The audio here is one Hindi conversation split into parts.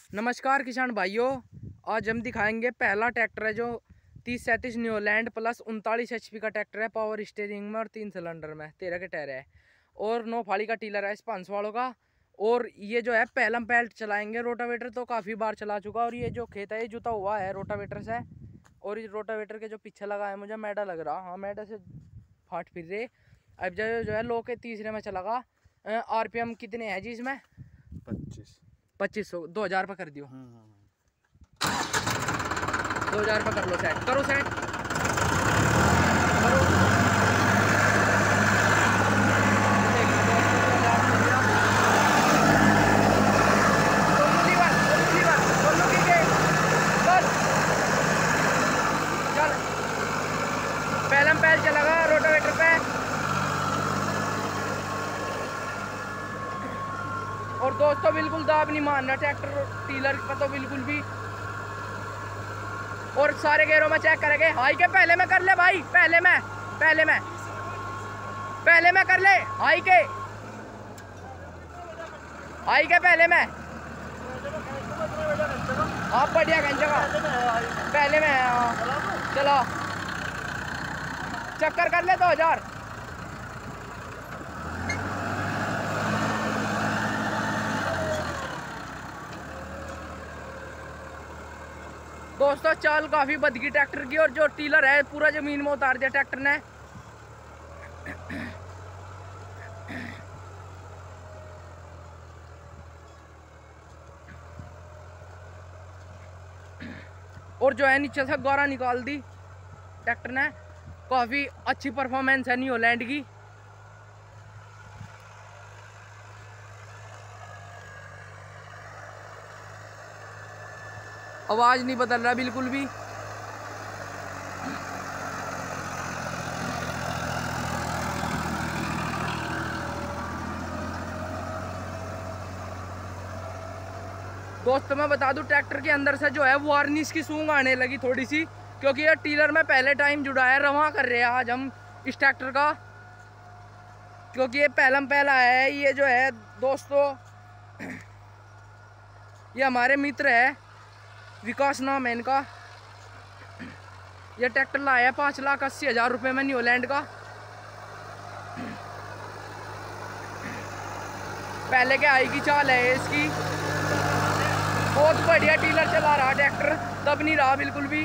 नमस्कार किसान भाइयों, आज हम दिखाएंगे पहला ट्रैक्टर है जो 3037 न्यूलैंड प्लस 39 HP का ट्रैक्टर है। पावर स्टीयरिंग में और 3 सिलेंडर में 13 के टायर है और 9 फाड़ी का टीलर है इस 500 वालों का। और ये जो है पहलम पहल चलाएंगे। रोटावेटर तो काफ़ी बार चला चुका और ये जो खेत है ये जुता हुआ है रोटावेटर से। और इस रोटावेटर के जो पीछे लगा है मुझे मैडा लग रहा, हाँ मैडा से फाट फिर रहे। अब जो है लो के तीसरे में चला। RPM कितने हैं जी इसमें? 2500। 2000 रुपये कर दियो। 2000 रुपये कर लो। सेट करो, सेट करो। पहलम पहल चलेगा रोटावेटर पे। और दोस्तों बिल्कुल दाब नहीं मारना ट्रैक्टर टीलर का तो बिल्कुल भी। और सारे गेयरों में चेक करेंगे। हाई के पहले में कर ले भाई, पहले में कर ले। हाई के पहले में। हाँ बढ़िया जगह पहले में है। हाँ चलो चक्कर कर ले 2000। दोस्तों चाल काफी बद गई ट्रैक्टर की और जो टीलर है पूरा जमीन में उतार दिया ट्रैक्टर ने। और जो है नीचे से गारा निकाल दी ट्रैक्टर ने। काफी अच्छी परफॉर्मेंस है न्यूलैंड की। आवाज नहीं बदल रहा बिल्कुल भी। दोस्तों मैं बता दूं ट्रैक्टर के अंदर से जो है वार्निश की सूंघ आने लगी थोड़ी सी, क्योंकि ये टीलर में पहले टाइम जुड़ा है। रवा कर रहे हैं आज हम इस ट्रैक्टर का, क्योंकि ये पहलम पहला है। ये जो है दोस्तों ये हमारे मित्र है, विकास नाम है इनका। ये ट्रैक्टर लाया है 5,80,000 रुपये में न्यूलैंड का। पहले के आई की चाल है इसकी। बहुत बढ़िया टीलर चला रहा ट्रैक्टर, दब नहीं रहा बिल्कुल भी।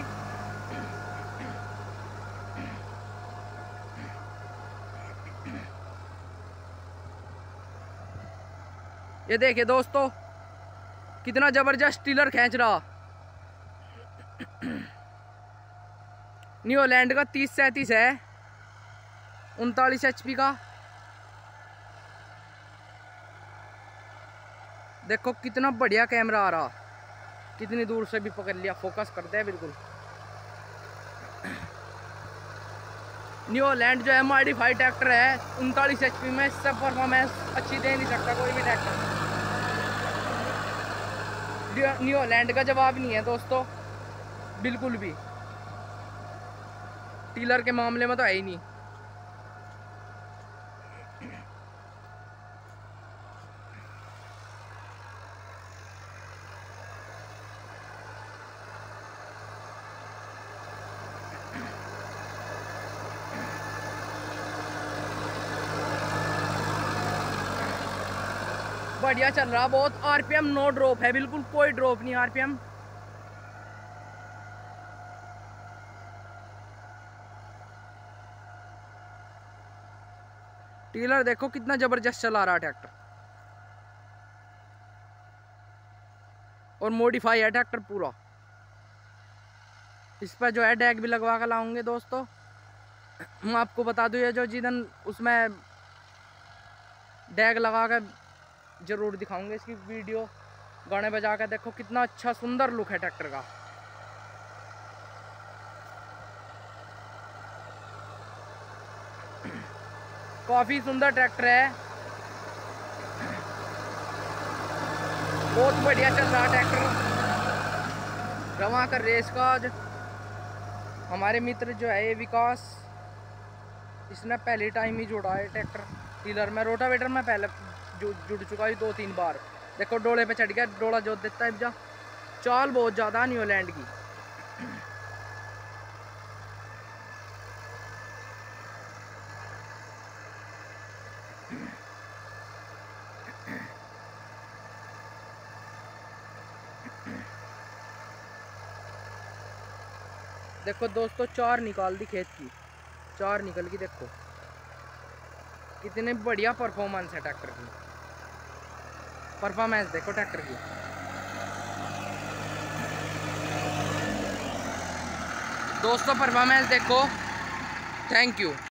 ये देखिए दोस्तों कितना जबरदस्त टीलर खींच रहा। न्यूलैंड का 3037 है, 39 HP का। देखो कितना बढ़िया कैमरा आ रहा, कितनी दूर से भी पकड़ लिया, फोकस करते हैं बिल्कुल। न्यूलैंड जो है मॉडिफाइड ट्रैक्टर है 39 HP में। इससे परफॉर्मेंस अच्छी दे नहीं सकता कोई भी ट्रैक्टर। न्यूलैंड का जवाब नहीं है दोस्तों बिल्कुल भी। टीलर के मामले में तो है ही नहीं। बढ़िया चल रहा बहुत। RPM नो ड्रॉप है, बिल्कुल कोई ड्रॉप नहीं RPM। टीलर देखो कितना जबरदस्त चला रहा ट्रैक्टर। और मॉडिफाई है ट्रैक्टर पूरा। इस पर जो है डैग भी लगवा कर लाऊंगे दोस्तों। मैं आपको बता दूं ये जो जिदन उसमें डैग लगा कर जरूर दिखाऊंगे इसकी वीडियो। गाने बजा कर देखो कितना अच्छा सुंदर लुक है ट्रैक्टर का। काफी सुंदर ट्रैक्टर है, बहुत बढ़िया चल रहा ट्रैक्टर। रवा कर रेस का आज हमारे मित्र जो है ये विकास, इसने पहली टाइम ही जोड़ा है ट्रैक्टर टीलर में। रोटावेटर में पहले जुड़ चुका है 2-3 बार। देखो डोले पे चढ़ गया, डोला जोत देता है जा। चाल बहुत ज़्यादा न्यूलैंड की। देखो दोस्तों, चार निकाल दी खेत की, चार निकल की। देखो कितने बढ़िया परफॉर्मेंस है ट्रैक्टर की। परफॉर्मेंस देखो ट्रैक्टर की दोस्तों, परफॉर्मेंस देखो। Thank you.